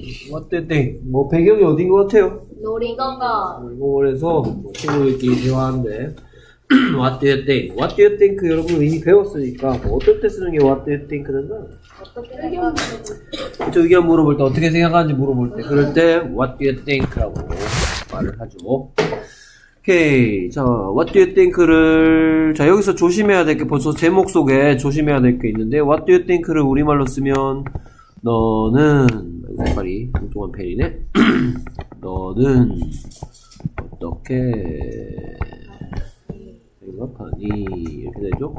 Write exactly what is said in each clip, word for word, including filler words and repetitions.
what do you think? 뭐 배경이 어딘 것 같아요? 놀이공원. 놀이공원에서 친구들끼리 대화하는데 what do you think? what do you think? 여러분 이미 배웠으니까 뭐 어떨 때 쓰는 게 what do you think는 어떻게 생각하세요? 저 의견 물어볼 때 어떻게 생각하는지 물어볼 때 그럴 때 what do you think라고 말을 하죠. 오케이. 자, what do you think를 자 여기서 조심해야 될 게 벌써 제목 속에 조심해야 될 게 있는데 what do you think를 우리말로 쓰면 너는 색깔이 뚱뚱한 펜이네. 너는 어떻게 생각하니 이렇게 되죠.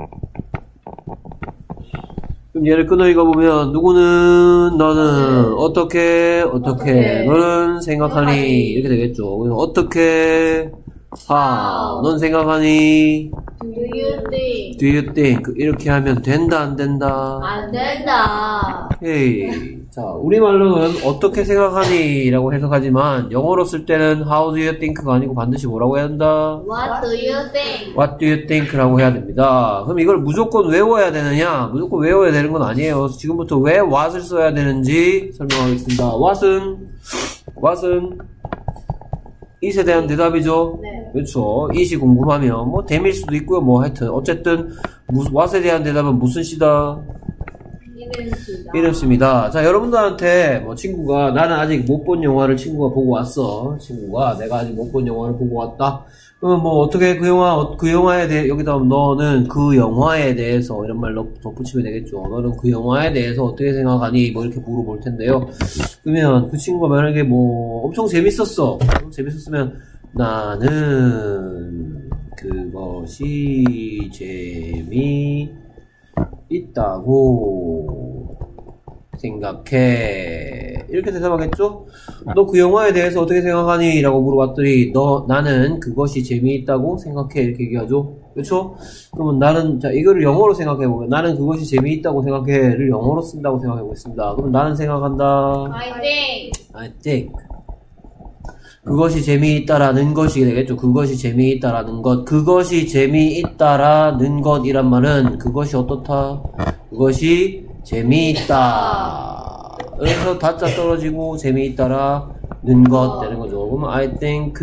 그럼 얘를 끊어 읽어보면 누구는 너는 어떻게 어떻게 너는 생각하니 이렇게 되겠죠. 그래서 어떻게 how 넌 생각하니 Do you think? do you think 이렇게 하면 된다 안 된다 안 된다. 오케이. 자 우리말로는 어떻게 생각하니 라고 해석하지만 영어로 쓸 때는 how do you think가 아니고 반드시 뭐라고 해야 한다? What do you think? what do you think 라고 해야 됩니다. 그럼 이걸 무조건 외워야 되느냐? 무조건 외워야 되는 건 아니에요. 지금부터 왜 what을 써야 되는지 설명하겠습니다. what은 what은 it에 대한 대답이죠. 네. 그렇죠. it이 궁금하면 뭐 them일 수도 있고요. 뭐 하여튼 어쨌든 what에 대한 대답은 무슨 시다? 이름입니다. 이름씨입니다. 자, 여러분들한테 뭐 친구가 나는 아직 못 본 영화를 친구가 보고 왔어. 친구가 내가 아직 못 본 영화를 보고 왔다. 그러면 뭐 어떻게 그 영화 그 영화에 대해 여기다 너는 그 영화에 대해서 이런 말로 덧붙이면 되겠죠. 너는 그 영화에 대해서 어떻게 생각하니? 뭐 이렇게 물어볼 텐데요. 그러면 그 친구가 만약에 뭐 엄청 재밌었어. 재밌었으면 나는 그것이 재미 있다고 생각해. 이렇게 대답하겠죠? 너 그 영화에 대해서 어떻게 생각하니? 라고 물어봤더니 너 나는 그것이 재미있다고 생각해. 이렇게 얘기하죠. 그렇죠? 그러면 나는 자 이거를 영어로 생각해보면 나는 그것이 재미있다고 생각해를 영어로 쓴다고 생각해보겠습니다. 그럼 나는 생각한다. I think. I think. 그것이 재미있다라는 것이 되겠죠. 그것이 재미있다라는 것. 그것이 재미있다라는 것이란 말은 그것이 어떻다? 그것이 재미있다. 그래서 다짜 떨어지고 재미있다라는 것 되는 거죠. 그러면 I think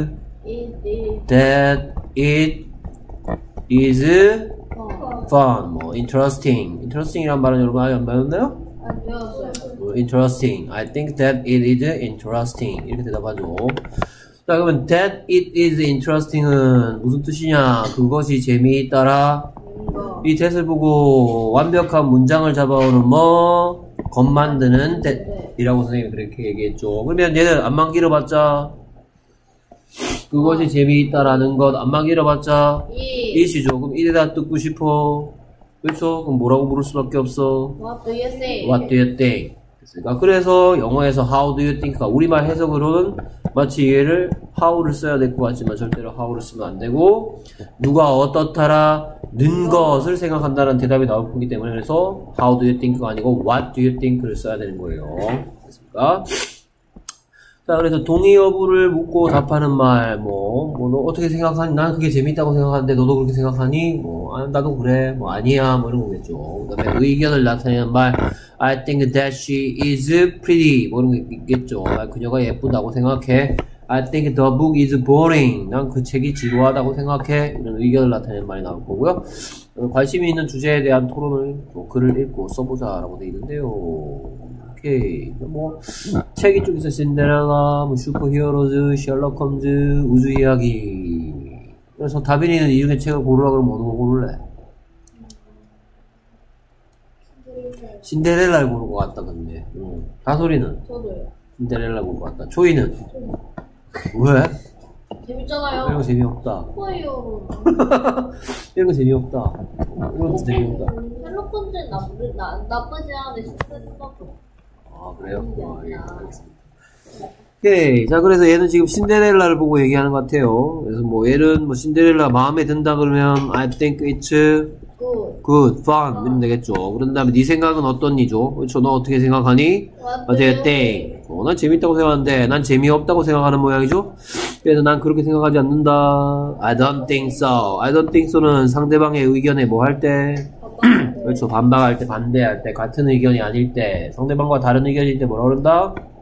that it is fun. 뭐 interesting. interesting이란 말은 여러분 아직 안 배웠나요? 안 배웠어요. interesting. I think that it is interesting. 이렇게 대답하죠. 자, 그러면 that it is interesting은 무슨 뜻이냐? 그것이 재미있다라. 이 that을 보고 완벽한 문장을 잡아오는 뭐? 것 만드는 that이라고 선생님이 그렇게 얘기했죠. 그러면 얘는 안만 길어봤자 그것이 재미있다라는 것 안만 길어봤자 it이죠. 그럼 it에다 듣고 싶어. 그렇죠? 그럼 뭐라고 물을 수밖에 없어? What do you think? What do you think? 됐습니까? 그래서 영어에서 how do you think가 우리말 해석으로는 마치 얘를 how를 써야 될 것 같지만 절대로 how를 쓰면 안 되고 누가 어떻다라 는 것을 생각한다는 대답이 나올 거기 때문에 그래서 how do you think가 아니고 what do you think를 써야 되는 거예요. 됐습니까? 자, 그래서 동의 여부를 묻고 답하는 말, 뭐, 뭐, 너 어떻게 생각하니? 난 그게 재밌다고 생각하는데, 너도 그렇게 생각하니? 뭐, 아, 나도 그래. 뭐, 아니야. 뭐, 이런 거겠죠. 그 다음에 의견을 나타내는 말, I think that she is pretty. 뭐, 이런 거 있겠죠. 아, 그녀가 예쁘다고 생각해. I think the book is boring. 난 그 책이 지루하다고 생각해. 이런 의견을 나타내는 말이 나올 거고요. 관심이 있는 주제에 대한 토론을, 뭐, 글을 읽고 써보자라고 돼 있는데요. 오케이. 뭐, 책 이쪽에서 신데렐라, 뭐, 슈퍼히어로즈, 셜록 홈즈, 우주 이야기. 그래서 다빈이는 이 중에 책을 고르라 그러면 어느 거 고를래? 신데렐라를 고를 것 같다, 근데. 응. 다솔이는? 저도요. 신데렐라 고를 것 같다. 초이는? 왜? 재밌잖아요. 이런 거 재미없다. 뭐예요? 이런 거 재미없다. 이런 거 재미없다. 셜록 홈즈는 나쁘지, 나, 나쁘지 않은데 스트레스 받고. 아, 그래요? 아, 예, 알겠습니다. 오케이. 자, 그래서 얘는 지금 신데렐라를 보고 얘기하는 것 같아요. 그래서 뭐, 얘는 뭐, 신데렐라 마음에 든다 그러면, I think it's good, good, fun. 이러면 되겠죠. 그런 다음에, 네 생각은 어떤 이죠? 그렇죠. 너 어떻게 생각하니? What do you think? 어, 난 재밌다고 생각하는데, 난 재미없다고 생각하는 모양이죠? 그래서 난 그렇게 생각하지 않는다. I don't think so. I don't think so는 상대방의 의견에 뭐 할 때? 그렇죠. 반박할 때, 반대할 때, 같은 의견이 아닐 때, 상대방과 다른 의견일 때 뭐라 그런다?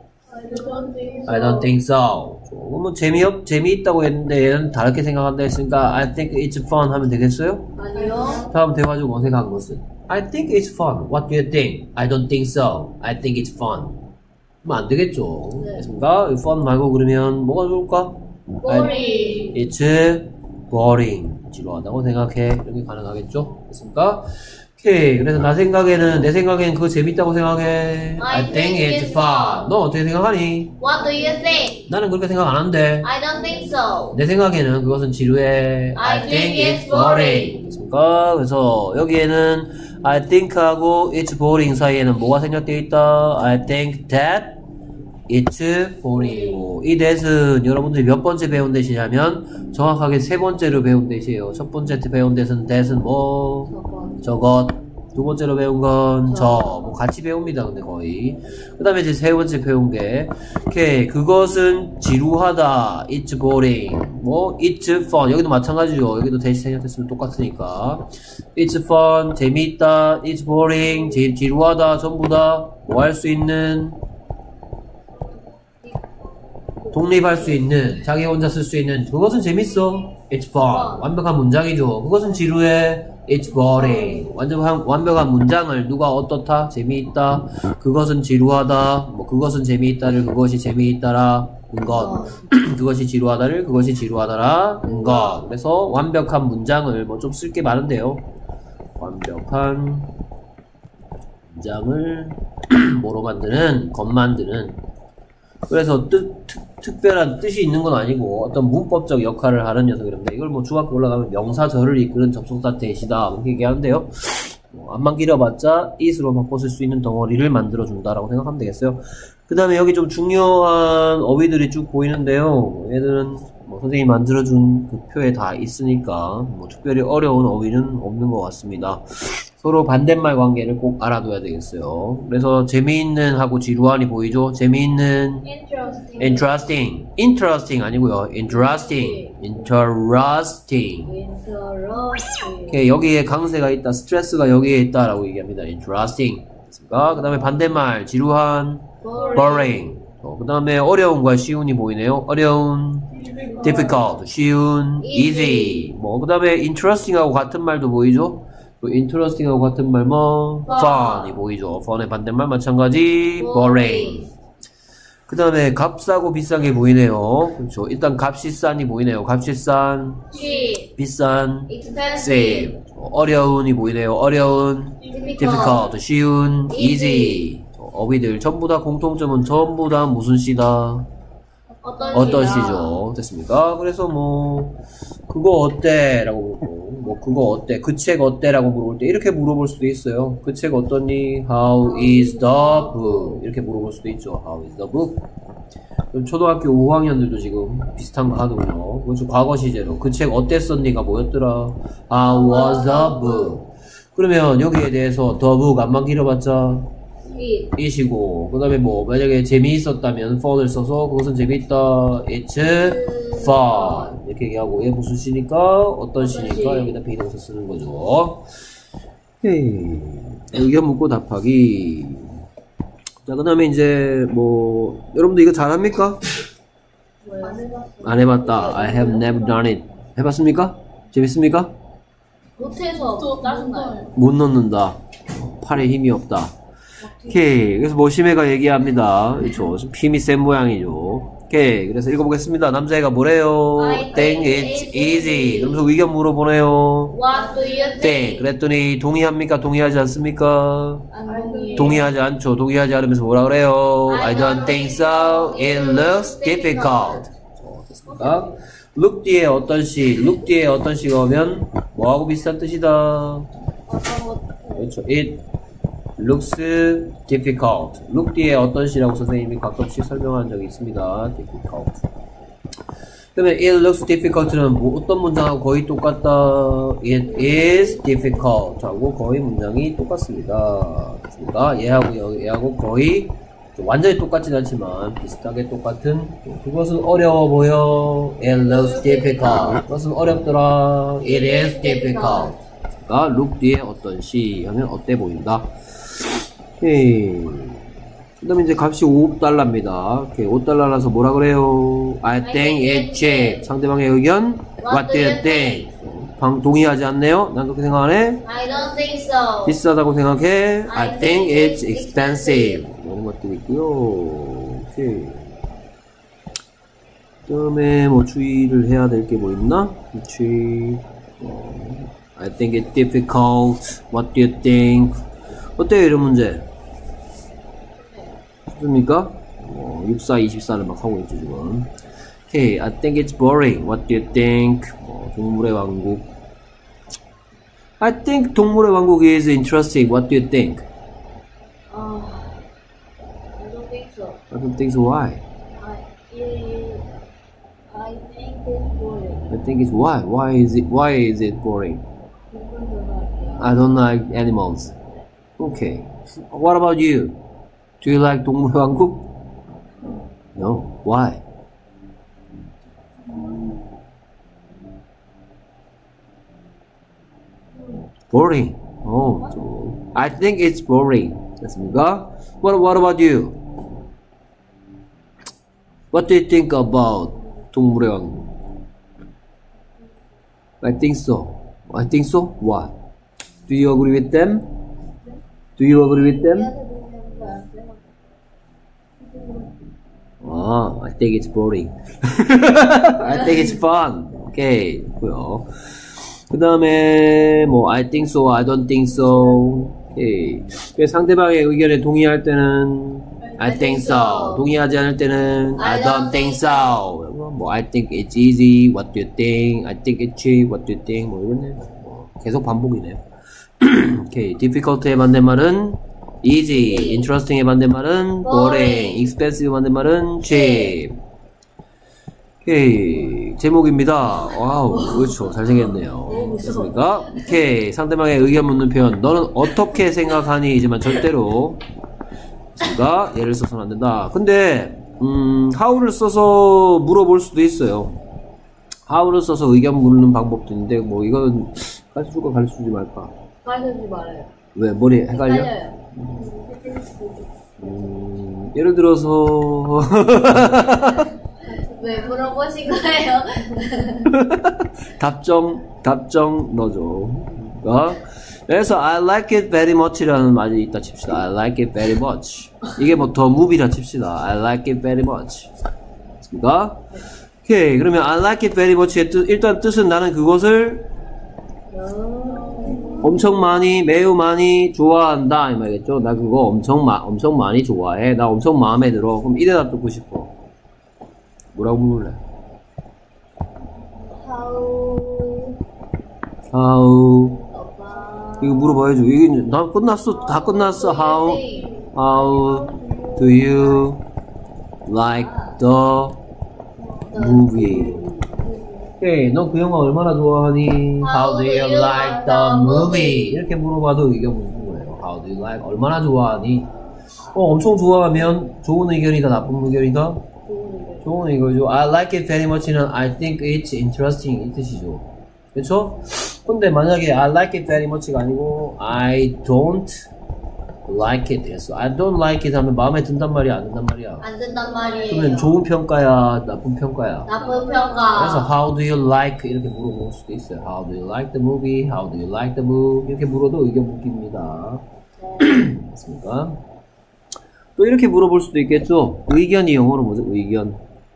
I don't think so. 뭐 재미없 재미있다고 했는데 얘는 다르게 생각한다 했으니까 I think it's fun 하면 되겠어요? 아니요. 다음 대화 중 어색한 것은 I think it's fun. What do you think? I don't think so. I think it's fun. 그러면 안 되겠죠. 네. 됐습니까? fun 말고 그러면 뭐가 좋을까? boring. It's boring. 지루하다고 생각해. 이렇게 가능하겠죠? 됐습니까? 오케이. 그래서 나 생각에는, 내 생각엔 그거 재밌다고 생각해. I think it's fun. 너 어떻게 생각하니? What do you think? 나는 그렇게 생각 안 하는데. I don't think so. 내 생각에는 그것은 지루해. I think it's boring. 됐습니까? 그래서 여기에는 I think하고 it's boring 사이에는 뭐가 생략되어 있다? I think that it's boring이고 이 that은 여러분들이 몇 번째 배운 that이냐면 정확하게 세 번째로 배운 that이에요. 첫 번째 배운 that은 that은 뭐? 저것. 두 번째로 배운 건 저. 뭐 같이 배웁니다. 근데 거의. 그 다음에 이제 세 번째 배운 게 오케이. 그것은 지루하다. It's boring. 뭐 It's fun. 여기도 마찬가지죠. 여기도 대시 생략했으면 똑같으니까. It's fun. 재미있다. It's boring. 지, 지루하다. 전부 다 뭐 할 수 있는 독립할 수 있는 자기 혼자 쓸 수 있는 그것은 재밌어. It's fun. 완벽한 문장이죠. 그것은 지루해. It's boring. 완벽한, 완벽한 문장을 누가 어떻다? 재미있다. 그것은 지루하다. 뭐, 그것은 재미있다를 그것이 재미있다라는 것. 그것이 지루하다를 그것이 지루하다라는 것. 그래서 완벽한 문장을 뭐 좀 쓸 게 많은데요. 완벽한 문장을 뭐로 만드는? 것 만드는. 그래서 뜻, 특, 특별한 뜻이 있는 건 아니고 어떤 문법적 역할을 하는 녀석이랍니다. 이걸 뭐 중학교 올라가면 명사절을 이끄는 접속사 대시다 이렇게 얘기하는데요. 뭐 안만 길어봤자 it으로 바꿔 쓸 수 있는 덩어리를 만들어준다라고 생각하면 되겠어요. 그 다음에 여기 좀 중요한 어휘들이 쭉 보이는데요. 얘들은 뭐 선생님이 만들어준 그 표에 다 있으니까 뭐 특별히 어려운 어휘는 없는 것 같습니다. 서로 반대말 관계를 꼭 알아둬야 되겠어요. 그래서 재미있는 하고 지루한이 보이죠? 재미있는 Interesting. interesting interesting 아니고요. interesting interesting Interesting. 오케이, 여기에 강세가 있다. 스트레스가 여기에 있다라고 얘기합니다. interesting 그 다음에 반대말 지루한 boring 어, 그 다음에 어려움과 쉬운이 보이네요. 어려운 difficult 쉬운 easy 뭐 그 다음에 interesting하고 같은 말도 보이죠? 또 interesting하고 같은 말 뭐? fun이 보이죠. fun의 반대말 마찬가지 boring. 그 다음에 값싸고 비싼 게 보이네요. 그렇죠. 일단 값이 싼이 보이네요. 값이 싼, cheap. 비싼, expensive. save. 어려운이 보이네요. 어려운, difficult, 쉬운, easy. 어휘들 전부 다 공통점은 전부 다 무슨 시다? 어떤, 어떤 시다? 시죠? 됐습니까? 그래서 뭐 그거 어때? 라고 물고 뭐 그거 어때? 그 책 어때? 라고 물어볼 때 이렇게 물어볼 수도 있어요. 그 책 어떠니? How is the book? 이렇게 물어볼 수도 있죠. How is the book? 그럼 초등학교 오 학년들도 지금 비슷한 거 하더군요. 그렇죠. 과거 시제로 그 책 어땠었니가 뭐였더라? How was the book? 그러면 여기에 대해서 the book 안만 길어봤자 it. it이고 그 다음에 뭐 만약에 재미있었다면 fun을 써서 그것은 재미있다 it's fun 이렇게 얘기하고 얘 무슨 시니까 어떤 시니까 여기다 비동사 쓰는 거죠. 헤이. 의견 묻고 답하기. 자 그 다음에 이제 뭐 여러분들 이거 잘합니까? 안 해봤어. 안 해봤다. I have never done it. 해봤습니까? 재밌습니까? 못해서 짜증나요. 못 넣는다. 팔에 힘이 없다. 오케이. 그래서 뭐 심해가 얘기합니다. 그렇죠. 좀 힘이 센 모양이죠. 오케이. 그래서 읽어보겠습니다. 남자애가 뭐래요? I think think it's it's easy. 그러면서 의견 물어보네요. What do you 네. think? 그랬더니 동의합니까? 동의하지 않습니까? 안 동의해. 동의하지 않죠. 동의하지 않으면서 뭐라 그래요? I I don't don't think think so. so. It looks difficult. 어, 됐습니까? look 뒤에 어떤 시, look 뒤에 어떤 시가 오면 뭐하고 비슷한 뜻이다. 어떤 것? 그렇죠. It looks difficult. look 뒤에 어떤 시라고 선생님이 가끔씩 설명한 적이 있습니다. difficult. 그러면 it looks difficult는 뭐 어떤 문장하고 거의 똑같다. it is difficult 하고 거의 문장이 똑같습니다. 그러니까 얘하고 얘하고 거의 완전히 똑같진 않지만 비슷하게 똑같은 그것은 어려워 보여. it looks difficult. 그것은 어렵더라. it is difficult. 그러니까 look 뒤에 어떤 시 하면 어때 보인다. 오케이. 그 다음에 이제 값이 오 달러입니다. 오케이, 오 달러라서 뭐라 그래요? I think it's cheap. 상대방의 의견? What do you think? 방 동의하지 않네요? 난 그렇게 생각하네? I don't think so. 비싸다고 생각해? I think it's expensive. 이런 것들이 있고요. 오케이. 그 다음에 뭐 주의를 해야 될 게 뭐 있나? 주의. 어, I think it's difficult. What do you think? 어때요, 이런 문제? 좋습니까? 어, 육사, 이십사를 막 하고 있죠, 지금. Okay, I think it's boring. What do you think? 어, 동물의 왕국. I think 동물의 왕국 is interesting. What do you think? Uh, I don't think so. I don't think so. Why? I, it, I think it's boring. I think it's why. Why is it? Why is it boring? I don't like animals. Okay. What about you? Do you like 동물의 왕국? No. Why? Boring. Oh, so I think it's boring. 됐습니까? What, what about you? What do you think about 동물의 왕국? I think so. I think so? What? Do you agree with them? Do you agree with them? 아, I think it's boring. I think it's fun. 오케이, 고요. 그 다음에 뭐 I think so, I don't think so. 오케이. 상대방의 의견에 동의할 때는 I think so. 동의하지 않을 때는 I don't think so. 뭐 I think it's easy. What do you think? I think it's cheap. What do you think? 뭐 이런 뭐 계속 반복이네요. 오케이. difficult의 반대말은 easy. interesting의 반대말은 boring. expensive 반대말은 cheap. 오케이. 제목입니다. 와우, 그렇죠. 잘생겼네요. 됐습니까? 오케이. 상대방의 의견 묻는 표현. 너는 어떻게 생각하니?이지만 절대로 제가 예를 써서는 안 된다. 근데 음, how를 써서 물어볼 수도 있어요. how를 써서 의견 묻는 방법도 있는데 뭐 이건 가르쳐줄까 가르쳐주지 말까? 가르쳐주지 말아요. 왜? 머리 헷갈려? 헷갈려요. 음, 예를 들어서 왜 물어보신 거예요? 답정 답정 넣어줘. 어? 그래서 I like it very much라는 말이 있다 칩시다. I like it very much. 이게 뭐 더 movie라 칩시다. I like it very much. 됐습니까? 오케이. 그러면 I like it very much의 뜻, 일단 뜻은 나는 그것을 엄청 많이, 매우 많이 좋아한다 이 말이겠죠. 나 그거 엄청 마, 엄청 많이 좋아해. 나 엄청 마음에 들어. 그럼 이래다 듣고 싶어. 뭐라고 물을래? How How about 이거 물어봐야죠. 이게 나 끝났어. 다 끝났어. How How do you like the movie? 오케이. 너 그 영화 얼마나 좋아하니? How do you like the movie? 이렇게 물어봐도 의견 묻는 거예요. How do you like? 얼마나 좋아하니? 어, 엄청 좋아하면 좋은 의견이다, 나쁜 의견이다? 좋은 의견이죠. I like it very much는 I think it's interesting 이 뜻이죠. 그렇죠? 근데 만약에 I like it very much가 아니고 I don't like it 했어. I don't like it 하면 마음에 든단 말이야, 안 든단 말이야? 안 된단 말이에요. 그러면 좋은 평가야, 나쁜 평가야? 나쁜 평가. 그래서 how do you like 이렇게 물어볼 수도 있어요. How do you like the movie? How do you like the movie? 이렇게 물어도 의견 묻기입니다. 맞습니까? 또 이렇게 물어볼 수도 있겠죠. 의견이 영어로 뭐죠? 의견.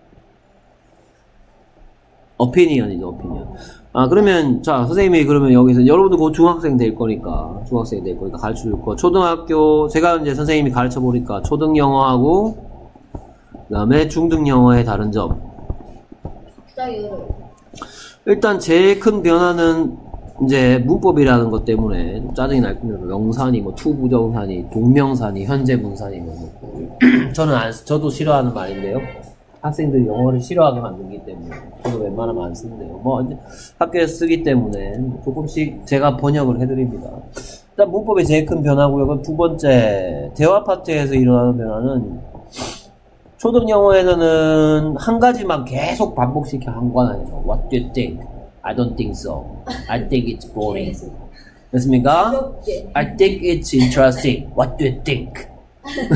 opinion이죠, opinion. 아, 그러면, 자, 선생님이 그러면 여기서, 여러분도 곧 중학생 될 거니까, 중학생 될 거니까 가르쳐 줄 거. 초등학교, 제가 이제 선생님이 가르쳐 보니까, 초등 영어하고, 그 다음에 중등 영어의 다른 점. 일단 제일 큰 변화는, 이제 문법이라는 것 때문에 짜증이 날 겁니다. 명사니, 뭐, 투부정사니, 동명사니, 현재 분사니, 뭐, 저는 안, 저도 싫어하는 말인데요. 학생들이 영어를 싫어하게 만들기 때문에 저도 웬만하면 안 쓰는데요. 뭐 학교에서 쓰기 때문에 조금씩 제가 번역을 해드립니다. 일단 문법의 제일 큰 변화고요. 그럼 두 번째 대화 파트에서 일어나는 변화는 초등 영어에서는 한 가지만 계속 반복시켜 한 건 아니에요. What do you think? I don't think so. I think it's boring. 됐습니까? I think it's interesting. What do you think?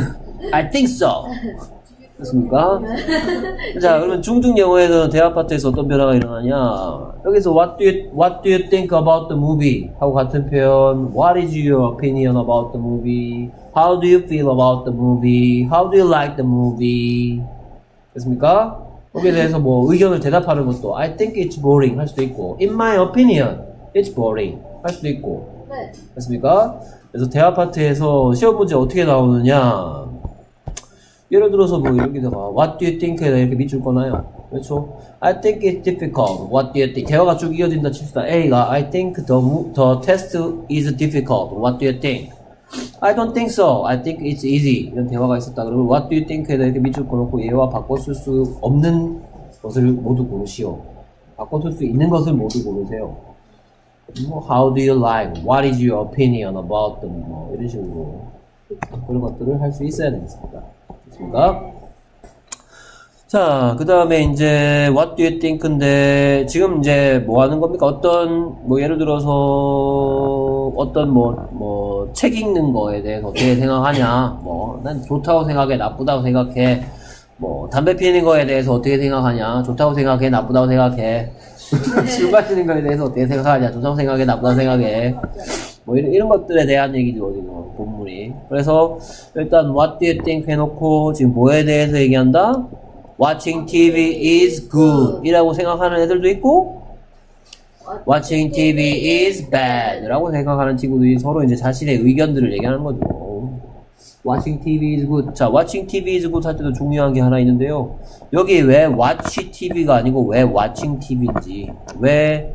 I think so. 됐습니까? 자, 그러면 중등 영어에는 대화 파트에서 어떤 변화가 일어나냐? 여기서 what do you, what do you think about the movie? 하고 같은 표현 what is your opinion about the movie? How do you feel about the movie? How do you like the movie? 됐습니까? 거기에 대해서 뭐 의견을 대답하는 것도 I think it's boring 할 수도 있고 In my opinion, it's boring 할 수도 있고 네. 됐습니까? 그래서 대화 파트에서 시험 문제 어떻게 나오느냐? 예를 들어서 뭐 여기다가 What do you think에다 이렇게 밑줄 거나요? 그렇죠? I think it's difficult. What do you think? 대화가 쭉 이어진다 칩시다. A가 I think the, the test is difficult. What do you think? I don't think so. I think it's easy. 이런 대화가 있었다. 그러면 What do you think에다 이렇게 밑줄 꺼놓고 얘와 바꿔 쓸 수 없는 것을 모두 고르시오. 바꿔 쓸 수 있는 것을 모두 고르세요. 뭐 How do you like? What is your opinion about them? 뭐 이런 식으로 그런 것들을 할 수 있어야 되겠습니다. 됐습니까? 자, 그 다음에 이제 What do you think인데 지금 이제 뭐 하는 겁니까? 어떤 뭐 예를 들어서 어떤 뭐 뭐 책 읽는 거에 대해서 어떻게 생각하냐? 뭐 난 좋다고 생각해, 나쁘다고 생각해. 뭐 담배 피우는 거에 대해서 어떻게 생각하냐? 좋다고 생각해, 나쁘다고 생각해. 술 마시는 거에 대해서 어떻게 생각하냐? 좋다고 생각해, 나쁘다고 생각해. 뭐 이런, 이런 것들에 대한 얘기죠, 어디서 본문이. 그래서 일단 What do you think 해놓고 지금 뭐에 대해서 얘기한다? Watching 티비 is good 이라고 생각하는 애들도 있고 Watching 티비 is bad 라고 생각하는 친구들이 서로 이제 자신의 의견들을 얘기하는 거죠. Watching 티비 is good. 자, Watching 티비 is good 할 때도 중요한 게 하나 있는데요. 여기 왜 Watch 티비가 아니고 왜 Watching 티비인지, 왜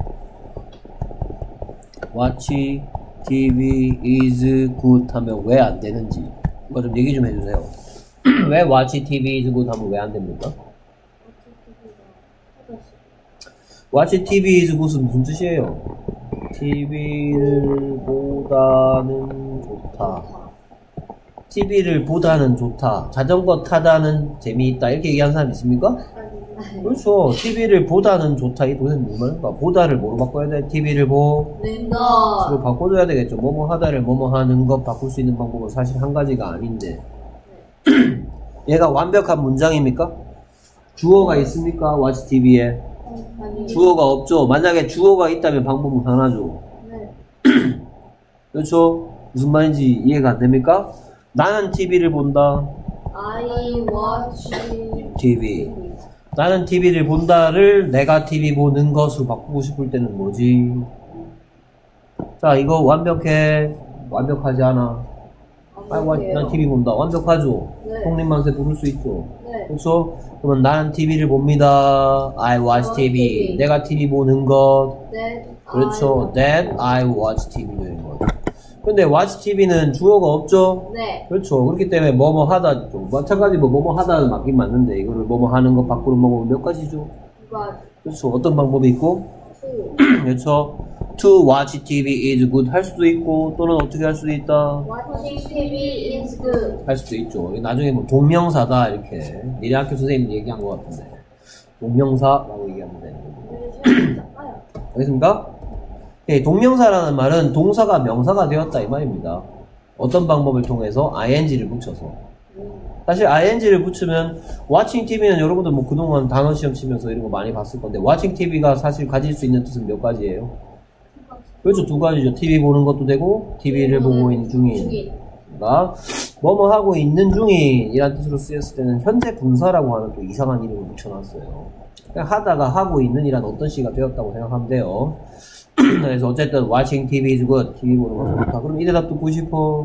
Watch 티비 is good 하면 왜 안 되는지 이거 좀 얘기 좀 해주세요. 왜 Watch 티비 is good 하면 왜 안 됩니까? Watch 티비 is good은 무슨 뜻이에요? 티비를 보다는 좋다. 티비를 보다는 좋다. 자전거 타다는 재미있다. 이렇게 얘기하는 사람 있습니까? 그렇죠. 티비를 보다는 좋다. 이 도대체 무슨 말인가? 보다를 뭐로 바꿔야 돼? 티비를 보. 는 거. 그걸 바꿔줘야 되겠죠. 뭐뭐 하다를 뭐뭐 하는 것 바꿀 수 있는 방법은 사실 한 가지가 아닌데. 얘가 완벽한 문장입니까? 주어가 있습니까? Watch 티비에. 아니. 주어가 없죠. 만약에 주어가 있다면 방법은 하나죠. 네. 그렇죠? 무슨 말인지 이해가 안 됩니까? 나는 티비를 본다. I watch 티비. 나는 티비를 본다를 내가 티비 보는 것으로 바꾸고 싶을 때는 뭐지? 자, 이거 완벽해? 완벽하지 않아? 아, 난 티비 본다. 완벽하죠? 네. 성립만세 부를 수 있죠? 네. 그렇죠? 그러면 나는 티비를 봅니다. I watch 티비. 내가 티비 보는 것. That 그렇죠. That I watch 티비 되는 거죠. 근데 watch 티비는 주어가 없죠? 네. 그렇죠. 그렇기 때문에 뭐뭐 하다, 좀 마찬가지 뭐 뭐뭐 하다는 맞긴 맞는데 이거를 뭐뭐 하는 것 바꾸는 방법은 몇 가지죠? But 그렇죠. 어떤 방법이 있고? to 그렇죠. To watch 티비 is good 할 수도 있고 또는 어떻게 할 수도 있다? watching 티비 is good. 할 수도 있죠. 나중에 뭐 동명사다 이렇게 미래 학교 선생님이 얘기한 것 같은데 동명사라고 얘기하면 되는 거죠. 알겠습니까? 예, 동명사라는 말은 동사가 명사가 되었다 이 말입니다. 어떤 방법을 통해서 아이엔지를 붙여서. 사실 아이엔지를 붙이면 watching 티비는 여러분들 뭐 그동안 단어 시험 치면서 이런 거 많이 봤을 건데 watching 티비가 사실 가질 수 있는 뜻은 몇 가지예요? 그렇죠. 두 가지죠. 티비 보는 것도 되고 티비를 보고 있는 중인. 그러니까 뭐뭐 하고 있는 중인이라는 뜻으로 쓰였을 때는 현재 분사라고 하는 또 이상한 이름을 붙여놨어요. 그냥 하다가 하고 있는 이란 어떤 시가 되었다고 생각하면 돼요. 그래서 어쨌든 watching 티비 is good. 티비 보는 것도 좋다. 그럼 이 대답 듣고 싶어.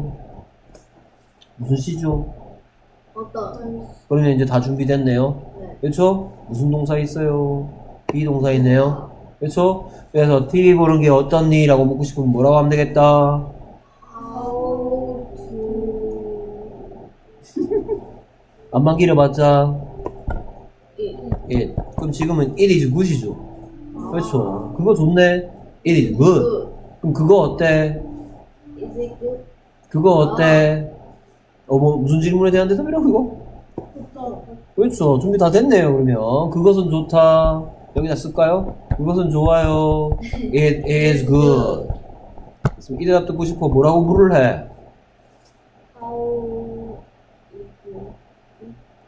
무슨 시죠? 어떤? 그러면 이제 다 준비됐네요. 네. 그렇죠? 무슨 동사 있어요? 비동사 있네요. 그렇죠? 그래서 티비 보는 게 어떤 일이라고 묻고 싶으면 뭐라고 하면 되겠다? How to 안만 길어봤자 it. 예. 그럼 지금은 it is good이죠. 그렇죠. 그거 좋네. it is good. 그럼 그거 어때? Is it good? 그거 어때? 어, 뭐, 무슨 질문에 대한 대답이라고, 이거? 그렇죠. 준비 다 됐네요, 그러면. 그것은 좋다. 여기다 쓸까요? 그것은 좋아요. It is good. 이 대답 듣고 싶어. 뭐라고 물을 해? How is good?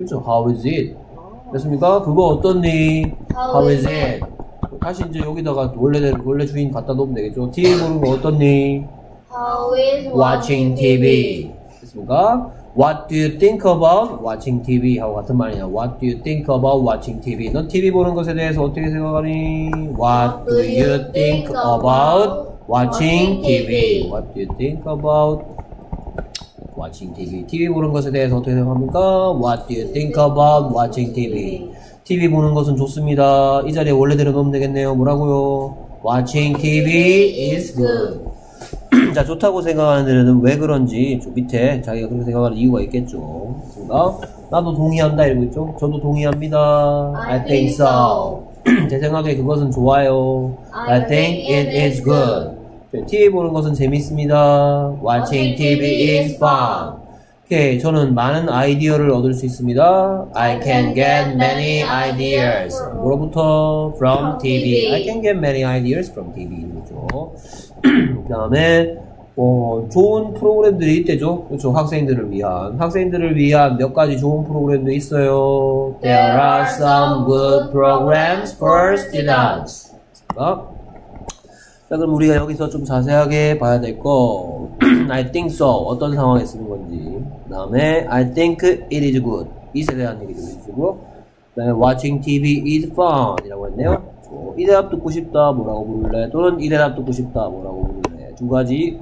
그쵸? How is it? 됐습니까? 그거 어떻니? How is it? 다시 이제 여기다가 원래, 원래 주인 갖다 놓으면 되겠죠? 티비 보는 거 어떻니? How is Watching 티비. 됐습니까? What do you think about watching 티비? 하고 같은 말이냐. What do you think about watching 티비? 넌 티비 보는 것에 대해서 어떻게 생각하니? What do you think about watching 티비? What do you think about watching 티비? 티비 보는 것에 대해서 어떻게 생각합니까? What do you think about watching 티비? 티비 보는 것은 좋습니다. 이 자리에 원래대로 넣으면 되겠네요. 뭐라고요? Watching 티비 is good. 자, 좋다고 생각하는 데는 왜 그런지 좀 밑에 자기가 그렇게 생각하는 이유가 있겠죠. 그러니까 나도 동의한다 이러고 있죠. 저도 동의합니다. I think so. 제 생각에 그것은 좋아요. I think it is good. 티비 보는 것은 재밌습니다. Watching 티비 is fun. 오케이, 저는 많은 아이디어를 얻을 수 있습니다. I can get many ideas. 뭐로부터? From 티비. I can get many ideas from 티비. 그렇죠. 그 다음에 어, 좋은 프로그램들이 있대죠. 그렇죠. 학생들을 위한. 학생들을 위한 몇 가지 좋은 프로그램도 있어요. There are some good programs for students. 자, 그럼 우리가 여기서 좀 자세하게 봐야 될 거. I think so. 어떤 상황에 쓰는 건지. 그 다음에 I think it is good. 이에 대한 얘기 좀 해주시고. 그 다음에 watching 티비 is fun. 이라고 했네요. 이 대답 듣고 싶다. 뭐라고 부를래? 또는 이 대답 듣고 싶다. 뭐라고 부를래? 두 가지.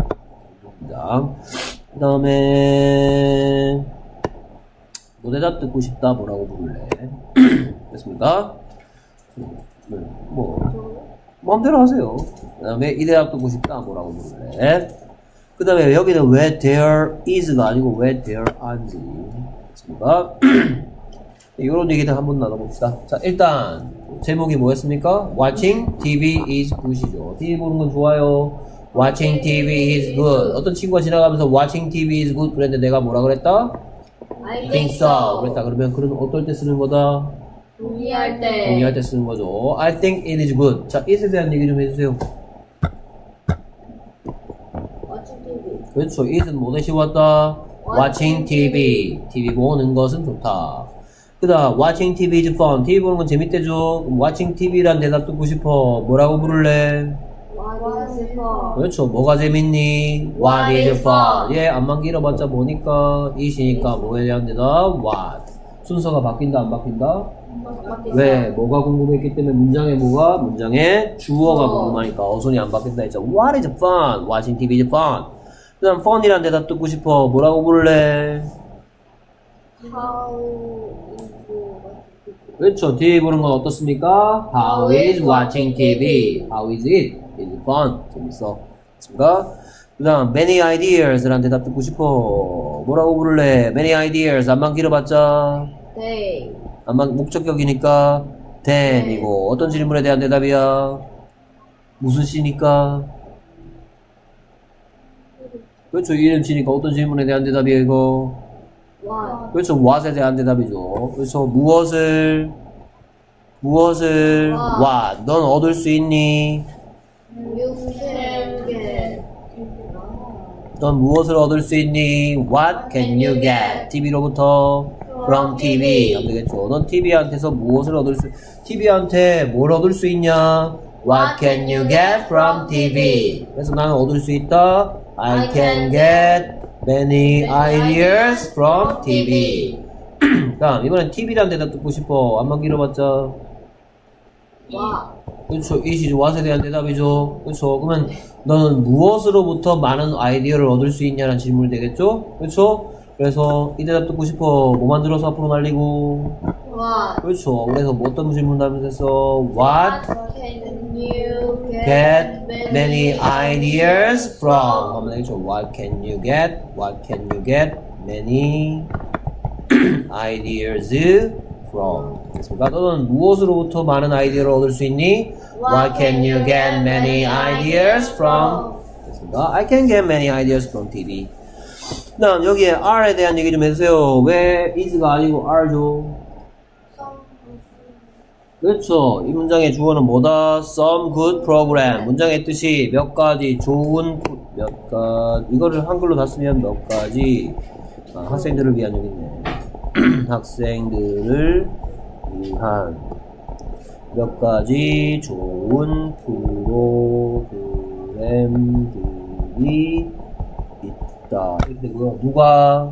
그 다음에 뭐 대답 듣고 싶다. 뭐라고 부를래? 됐습니까? 네, 뭐 마음대로 하세요. 그 다음에 이 대답 듣고 싶다. 뭐라고 부를래? 그 다음에 여기는 왜 there is가 아니고 왜 there aren't지. 됐습니까? 이런 얘기들 한번 나눠봅시다. 자, 일단 제목이 뭐였습니까? Watching 티비 is good이죠. 티비 보는 건 좋아요. Watching 티비 is good. 어떤 친구가 지나가면서 Watching 티비 is good 그랬는데 내가 뭐라 그랬다? I think so. 그랬다. 그러면 그런 어떨 때 쓰는 거다? 동의할 때. 동의할 때 쓰는 거죠. I think it is good. 자, it에 대한 얘기 좀 해주세요. Watching 티비. 그렇죠. it은 뭐 대신 왔다? Watching 티비. 티비 보는 것은 좋다. 그 다음 watching 티비 is fun. 티비 보는 건 재밌대죠. watching 티비란 대답 듣고 싶어. 뭐라고 부를래? What is fun? 그렇죠. 뭐가 재밌니? What is fun? 예, 안만 길어봤자 뭐니까? it이니까 뭐에 대한 대답? What. 순서가 바뀐다 안 바뀐다? 왜? 뭐가 궁금했기 때문에 문장에 뭐가? 문장에 주어가 궁금하니까 어순이 안 바뀐다 했죠. What is fun? Watching 티비 is fun. 그 다음 fun이란 대답 듣고 싶어. 뭐라고 부를래? How 그렇죠. 티비 보는 건 어떻습니까? How is watching 티비? How is it? Is it fun? 재밌어. 됐습니까? 그 다음 many ideas란 대답 듣고 싶어. 뭐라고 부를래? many ideas. 안만 길어봤자 they. 안만 목적격이니까 then이고 어떤 질문에 대한 대답이야? 무슨 시니까? 그렇죠. 이름치니까 어떤 질문에 대한 대답이야 이거? What? 그렇죠. what에 대한 대답이죠. 그래서 무엇을 무엇을 What. what 넌 얻을 수 있니? You can get. 넌 무엇을 얻을 수 있니? What can you get? 티비로부터 from 티비 하면 되겠죠. 넌 티비한테서 무엇을 얻을 수 티비한테 뭘 얻을 수 있냐? What can you get from 티비? 그래서 나는 얻을 수 있다. I can get many ideas from 티비. 다음 이번엔 티비란 대답 듣고 싶어. 안만 길어봤자 What? 그렇죠. 이시죠. what에 대한 대답이죠. 그렇죠. 그러면 너는 무엇으로부터 많은 아이디어를 얻을 수 있냐는 질문이 되겠죠. 그렇죠. 그래서 이 대답 듣고 싶어. 뭐 만들어서 앞으로 날리고 What? 그렇죠. 그래서 뭐 어떤 질문 하면서 What can you get get many ideas from 하면 되겠죠. What can you get? What can you get many ideas from? 됐습니까? 너는 무엇으로부터 많은 아이디어를 얻을 수 있니? What can you get many ideas from? 됐습니까? I can get many ideas from 티비. 그 다음 여기에 R에 대한 얘기 좀 해주세요. 왜 is가 아니고 R죠? 그렇죠. 이 문장의 주어는 뭐다? Some good program. 문장의 뜻이 몇 가지 좋은 몇 가지 이거를 한글로 다 쓰면 몇 가지 아, 학생들을 위한 얘기네. 학생들을 위한 몇 가지 좋은 프로그램들이 있다. 이렇게 되고요. 누가,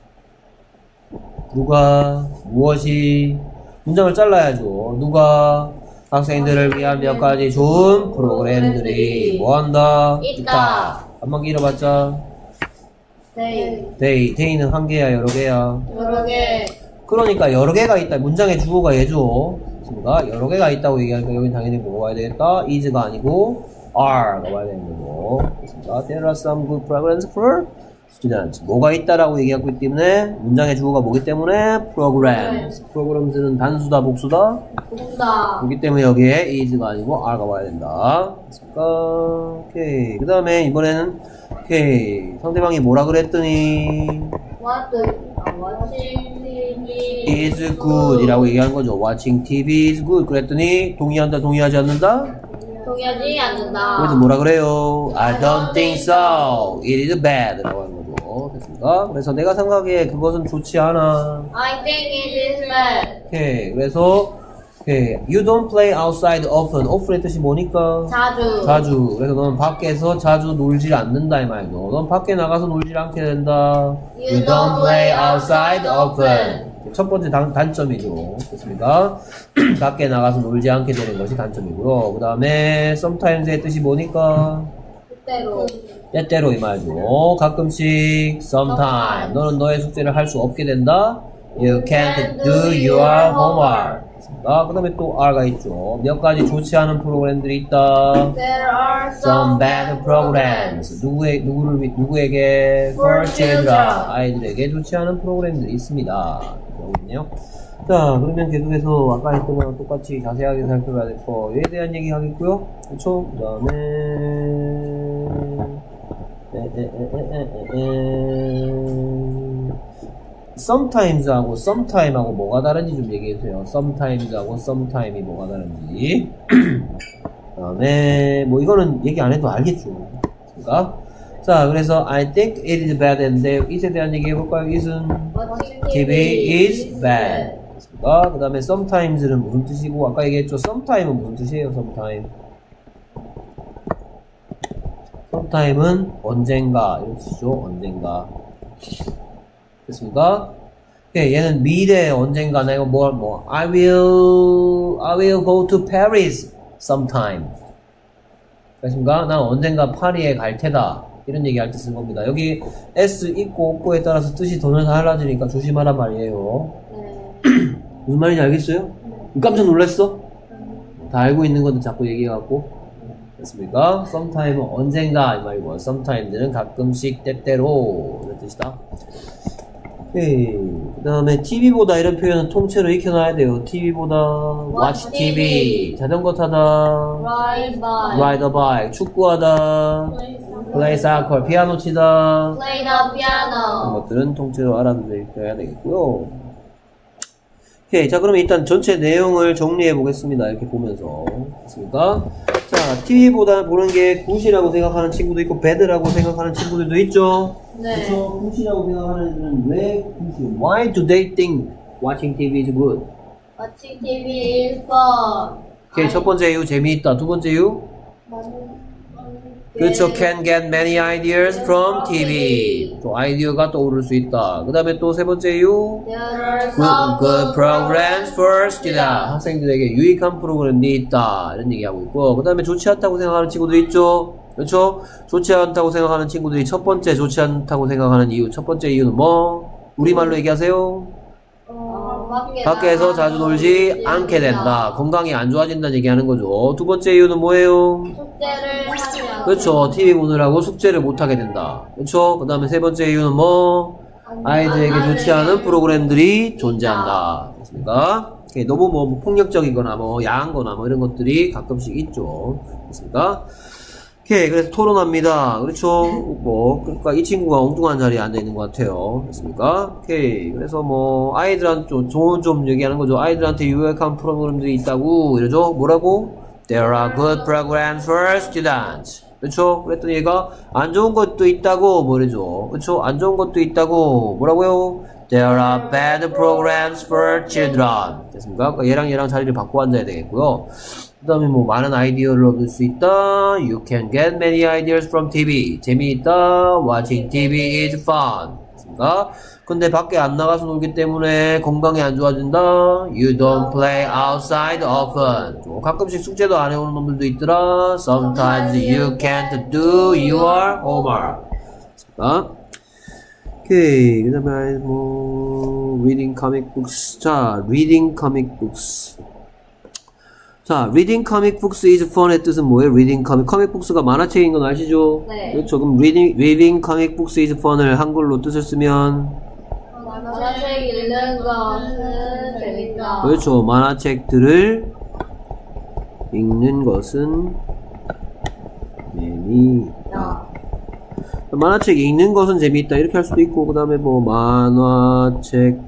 누가, 무엇이, 문장을 잘라야죠. 누가 학생들을 위한 몇 가지 좋은 프로그램들이 뭐한다? 있다. 한번 길어봤자. 네. 데이. 데이는 한 개야, 여러 개야? 여러 개. 그러니까 여러 개가 있다. 문장의 주어가 얘죠. 그렇습니까? 여러 개가 있다고 얘기하니까 여기 당연히 뭐가 와야 되겠다? is가 아니고 are가 와야 되는 거고. 그렇습니까? There are some good programs for students. 뭐가 있다라고 얘기하고 있기 때문에 문장의 주어가 뭐기 때문에 programs. 프로그램들은 단수다, 복수다? 복수다. 그렇기 때문에 여기에 is가 아니고 are가 와야 된다. 그렇습니까? 오케이. 그 다음에 이번에는 오케이. 상대방이 뭐라 그랬더니 What the, 아, watching 티비 is good 이라고 얘기하는 거죠. watching 티비 is good 그랬더니 동의한다, 동의하지 않는다? 동의하지 않는다. 그래서 뭐라 그래요? I don't think so. It is bad 라고 하는 거죠. 됐습니까? 그래서 내가 생각해 그것은 좋지 않아. I think it is bad. 오케이. 그래서 오케이. You don't play outside often. often의 뜻이 뭐니까? 자주. 자주. 그래서 너는 밖에서 자주 놀질 않는다 이 말이죠. 넌 밖에 나가서 놀질 않게 된다. You don't play outside often. 첫 번째 단, 단점이죠. 됐습니까? 밖에 나가서 놀지 않게 되는 것이 단점이고요. 그 다음에 sometimes의 뜻이 뭐니까? 때때로. 때때로 이 말이죠. 가끔씩 sometime. 너는 너의 숙제를 할 수 없게 된다. You can't do your homework. 그 다음에 또 R가 있죠. 몇 가지 좋지 않은 프로그램들이 있다. There are Some bad programs. 누구에, 누구를, 위- 누구에게? For children. 아이들에게 좋지 않은 프로그램들이 있습니다. 여기 있네요. 자, 그러면 계속해서 아까 했던 거랑 똑같이 자세하게 살펴봐야 될 거에 대한 얘기 하겠고요. 그쵸? 그 다음에, sometimes하고 sometime하고 뭐가 다른지 좀 얘기해주세요. sometimes하고 sometime이 뭐가 다른지. 그 다음에 뭐 이거는 얘기 안 해도 알겠죠. 그러니까 자, 그래서 I think it is bad 인데 it에 대한 얘기 해볼까요? it은 watching 티비 is bad. 그 다음에 sometimes는 무슨 뜻이고 아까 얘기했죠. sometime은 무슨 뜻이에요? sometime. sometime은 언젠가 이런 뜻이죠. 언젠가. 됐습니까? 오케이, 얘는 미래 언젠가 내가 뭐, 뭐, I will, I will go to Paris sometime. 됐습니까? 난 언젠가 파리에 갈 테다. 이런 얘기 할 때 쓴 겁니다. 여기 S 있고 없고에 따라서 뜻이 더 달라지니까 조심하란 말이에요. 네. 무슨 말인지 알겠어요? 깜짝 놀랐어? 다 알고 있는 건데 자꾸 얘기해갖고. 됐습니까? sometime은 언젠가 이 말이고, sometimes는 가끔씩, 때때로 이런 뜻이다. 오케이. 그 다음에 티비보다 이런 표현은 통째로 익혀놔야 돼요. 티비보다 watch 티비, 자전거 타다, Ride by. ride a bike, 축구하다, play soccer, 피아노 치다 Play the 이런 piano. 것들은 통째로 알아둬야 되겠고요. 오케이. 자, 그러면 일단 전체 내용을 정리해 보겠습니다. 이렇게 보면서. 됐습니까? 자, 티비보다 보는 게 굿이라고 생각하는 친구도 있고, 배드라고 생각하는 친구들도 있죠? 네. 그렇죠? 굿이라고 생각하는 애들은 왜 굿이? Why do they think watching 티비 is good? Watching 티비 is fun. 오케이. 첫 번째 이유, 재미있다. 두 번째 이유? 그렇죠. Can get many ideas from 티비. 또 아이디어가 떠오를 수 있다. 그 다음에 또 세 번째 이유? There are Good, some good programs for students. 학생들에게 유익한 프로그램이 있다. 이런 얘기하고 있고, 그 다음에 좋지 않다고 생각하는 친구도 있죠. 그렇죠? 좋지 않다고 생각하는 친구들이 첫 번째 좋지 않다고 생각하는 이유. 첫 번째 이유는 뭐? 우리말로 얘기하세요. 어, 밖에 밖에서 나가서 자주 놀지 않게 된다. 건강이 안 좋아진다는 얘기하는 거죠. 두 번째 이유는 뭐예요? 숙제를 하지 않고. 그렇죠. 티비 보느라고 숙제를 못하게 된다. 그렇죠? 그 다음에 세 번째 이유는 뭐? 아이들에게 좋지 않은 프로그램들이 존재한다. 됐습니까? 오케이, 너무 뭐 폭력적이거나 뭐 야한거나 뭐 이런 것들이 가끔씩 있죠. 됐습니까? 오케이, 그래서 토론합니다. 그렇죠? 뭐, 그러니까 이 친구가 엉뚱한 자리에 앉아있는 것 같아요. 됐습니까? 오케이. 그래서 뭐, 아이들한테 좀 좋은 좀 얘기하는 거죠. 아이들한테 유익한 프로그램들이 있다고, 이러죠? 뭐라고? There are good programs for students. 그렇죠? 그랬더니 얘가 안 좋은 것도 있다고, 뭐 이러죠? 그렇죠? 안 좋은 것도 있다고, 뭐라고요? There are bad programs for children. 됐습니까? 그러니까 얘랑 얘랑 자리를 바꿔 앉아야 되겠고요. 그 다음에 뭐 많은 아이디어를 얻을 수 있다. You can get many ideas from 티비. 재미있다. Watching 티비 is fun. 됐습니까? 근데 밖에 안 나가서 놀기 때문에 건강이 안 좋아진다. You don't play outside often. 가끔씩 숙제도 안 해오는 놈들도 있더라. Sometimes you can't do your homework. 됐습니까? 오케이. 그 다음에 뭐 reading comic books. 자, reading comic books. 자, reading comic books is fun의 뜻은 뭐예요? reading comic, comic books가 만화책인 건 아시죠? 네. 그렇죠. 그럼 reading, reading comic books is fun을 한글로 뜻을 쓰면 만화책 읽는 것은 재밌다. 그렇죠. 만화책들을 읽는 것은 재미있다. 만화책 읽는 것은 재미있다 이렇게 할 수도 있고, 그 다음에 뭐 만화책들은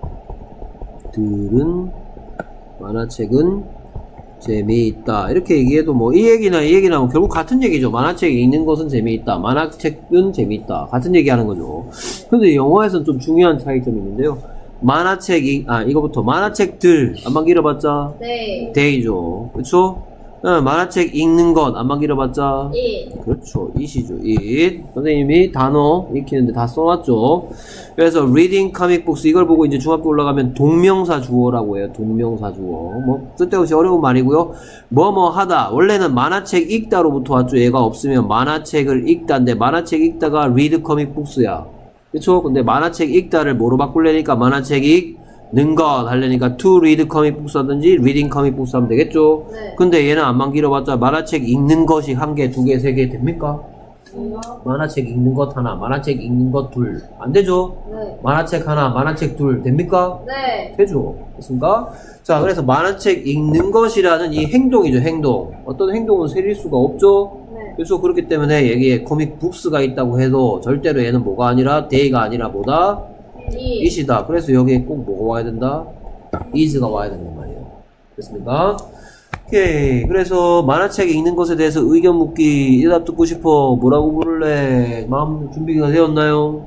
만화책은 재미있다 이렇게 얘기해도 뭐 이 얘기나 이 얘기나 뭐 결국 같은 얘기죠. 만화책 읽는 것은 재미있다, 만화책은 재미있다, 같은 얘기하는 거죠. 근데 영어에서는 좀 중요한 차이점이 있는데요. 만화책 이, 아 이거부터 만화책들 안만 길어봤자 네. 데이죠. 그렇죠? 어, 만화책 읽는 것 안만 길어봤자 이. 그렇죠. it이죠. it. 선생님이 단어 익히는데 다 써놨죠. 그래서 reading comic books 이걸 보고 이제 중학교 올라가면 동명사 주어라고 해요. 동명사 주어. 뭐 쓸데없이 어려운 말이고요. 뭐뭐 하다. 원래는 만화책 읽다로부터 왔죠. 얘가 없으면 만화책을 읽다인데 만화책 읽다가 read comic books야. 그렇죠? 근데 만화책 읽다를 뭐로 바꾸려니까 만화책 읽는 것 하려니까 to read comic books 하든지 reading comic books 하면 되겠죠? 네. 근데 얘는 안만 길어봤자 만화책 읽는 것이 한 개, 두 개, 세 개 됩니까? 음. 만화책 읽는 것 하나, 만화책 읽는 것 둘. 안 되죠? 네. 만화책 하나, 만화책 둘. 됩니까? 네. 되죠. 됐습니까? 자, 그래서 만화책 읽는 것이라는 이 행동이죠, 행동. 어떤 행동은 세릴 수가 없죠? 네. 그래서 그렇기 때문에 여기에 코믹 북스가 있다고 해도 절대로 얘는 뭐가 아니라 데이가 아니라 뭐다? 이. it이다. 그래서 여기에 꼭 뭐가 와야 된다? is가 와야 된단 말이에요. 됐습니까? 오케이. 그래서 만화책 읽는 것에 대해서 의견 묻기, 대답 듣고 싶어. 뭐라고 물을래? 마음 준비가 되었나요?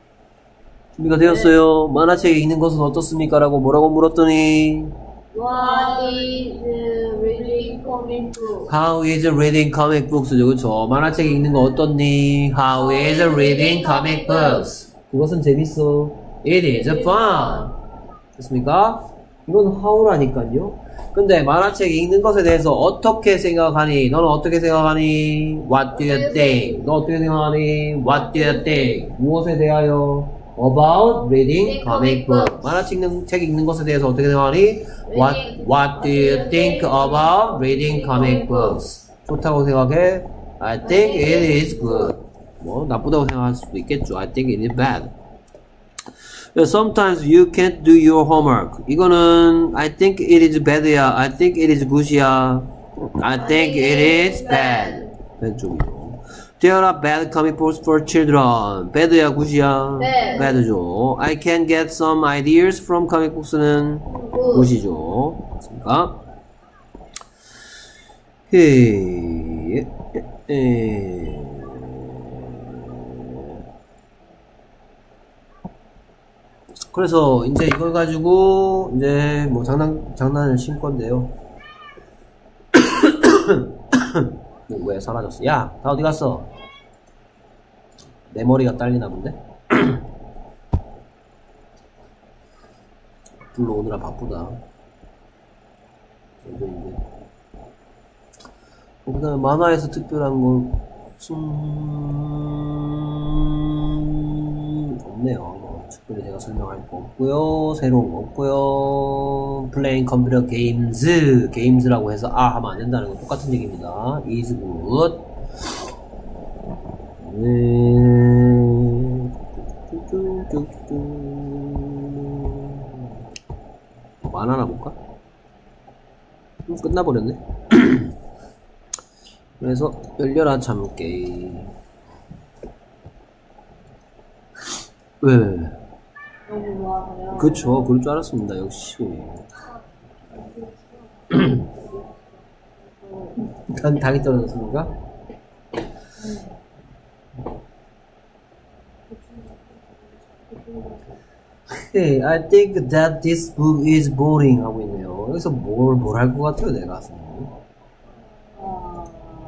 준비가 되었어요? 네. 만화책 읽는 것은 어떻습니까? 라고 뭐라고 물었더니 What is reading comic book? How is reading comic books죠. 그쵸? 만화책 읽는 거 어떻니? How is reading comic books? 그것은 재밌어. It is fun. 됐습니까? 이건 how라니까요. 근데 만화책 읽는 것에 대해서 어떻게 생각하니? 너는 어떻게 생각하니? What do you think? 너 어떻게 생각하니? What do you think? 무엇에 대하여? About reading comic book. 만화책 읽는, 책 읽는 것에 대해서 어떻게 생각하니? What, what do you think about reading comic books? 좋다고 생각해? I think it is good. 뭐 나쁘다고 생각할 수도 있겠죠. I think it is bad. Sometimes you can't do your homework. 이거는 I think it is bad야. I think it is good야. I think it is bad. bad 쪽이죠. There are bad comic books for children. bad야, good야? Bad. bad죠. I can get some ideas from comic books는 good이죠. 맞습니까? 에, 에. 그래서 이제 이걸 가지고 이제 뭐 장난 장난을 칠 건데요. 왜 사라졌어? 야, 다 어디 갔어? 내 머리가 딸리나 본데? 불러오느라 바쁘다. 이제 이제. 뭐 그다음에 만화에서 특별한 건 음... 없네요. 특별히 제가 설명할 거 없고요. 새로운 거 없고요. 플레잉 컴퓨터 게임즈 게임즈라고 해서 아 하면 안 된다는 건 똑같은 얘기입니다. is good. 네. 뭐 하나 볼까? 음, 끝나버렸네. 그래서 열려라 참깨. 왜? 너무 좋아서요. 그쵸, 그럴 줄 알았습니다. 역시. 당, 당이 떨어졌습니까? 오케이. I think that this book is boring 하고 있네요. 여기서 뭘, 뭘 할 것 같아요, 내가 선생님? 어,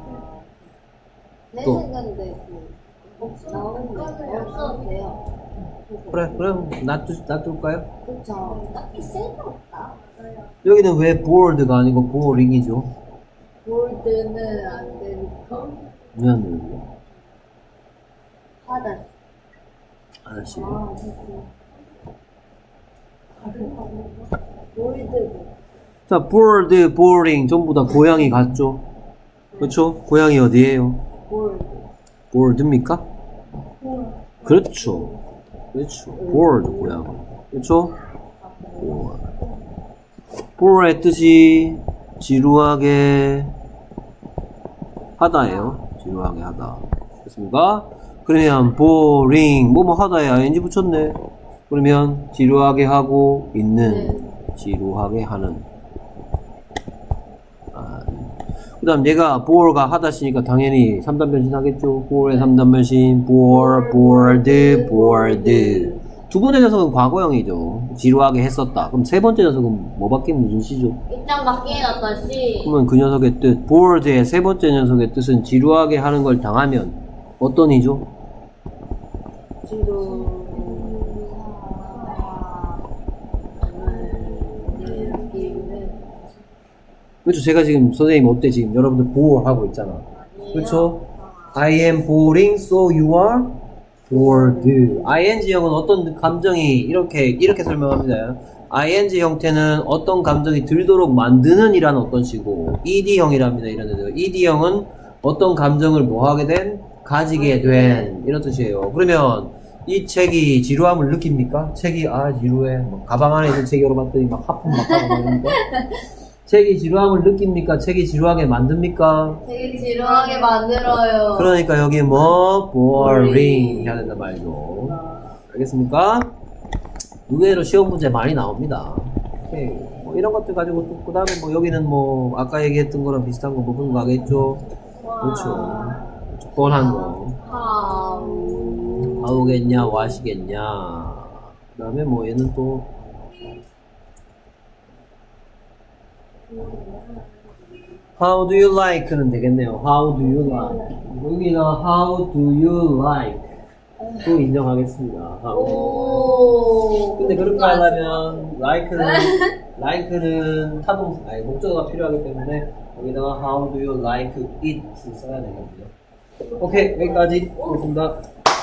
내 또. 생각인데 그 나오는데 없어도 돼요. 그래, 그럼 놔두, 놔둘까요? 그쵸. 딱히 쓸데없다. 여기는 왜 bored가 아니고 boring이죠? 볼드는 안 되니까. 왜 안 되는데? 하다. 아저씨. 아, 볼드. 자, bored, boring 전부 다 고양이 같죠? 그렇죠? 고양이 어디에요? 볼드. bored입니까? 그렇죠. 그렇죠. bored 고양이. 그렇죠? bored. bored의 뜻이 지루하게 하다예요. 지루하게 하다. 됐습니까? 그러면 boring 뭐뭐 하다에 ing 붙였네. 그러면 지루하게 하고 있는, 지루하게 하는. 아, 그 다음 얘가 bore가 하다 쓰니까 당연히 삼 단 변신 하겠죠. bore의 삼 단 변신 bore, bored, bored. 두 번째 녀석은 과거형이죠. 지루하게 했었다. 그럼 세 번째 녀석은 뭐 바뀌면 무슨 시죠? 입장 바뀌는 어떤 시? 그러면 그 녀석의 뜻, bored의 세 번째 녀석의 뜻은 지루하게 하는 걸 당하면 어떤 이죠? 지루. 그렇죠. 제가 지금 선생님 어때 지금 여러분들 bore 하고 있잖아. 그렇죠? I am boring, so you are bored. 아이엔지형은 어떤 감정이 이렇게 이렇게 설명합니다. 아이엔지 형태는 어떤 감정이 들도록 만드는 이라는 어떤 시고, 이디형이랍니다. 이런 애들. 이디형은 어떤 감정을 뭐 하게 된? 가지게 된 이런 뜻이에요. 그러면 이 책이 지루함을 느낍니까? 책이 아 지루해. 막 가방 안에 있는 책 열어봤더니 막 하품 막 하고 그러니까. 책이 지루함을 느낍니까? 책이 지루하게 만듭니까? 되게 지루하게 만들어요. 그러니까 여기 뭐 boring 해야 된단 말이죠. 알겠습니까? 의외로 시험 문제 많이 나옵니다. 오케이. 뭐 이런 것들 가지고 또 그다음에 뭐 여기는 뭐 아까 얘기했던 거랑 비슷한 거 부분 가겠죠. 그렇죠. 뻔한 거. 하우. 하우겠냐, 와시겠냐. 그다음에 뭐 얘는 또 How do you like는 되겠네요. How do you like? 여기는 How do you like? 또 인정하겠습니다. 오. 근데 그렇게 하려면 like는 like는 타동 아니 목적어가 필요하기 때문에 여기다가 How do you like it 써야 되겠네요. 오케이 여기까지 하겠습니다.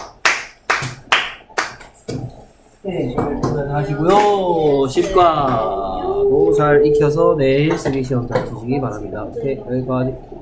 네, 하시고요. 십과도 잘 익혀서 내일 쓰기 시험 잘 치시기 바랍니다. 오케이 여기까지.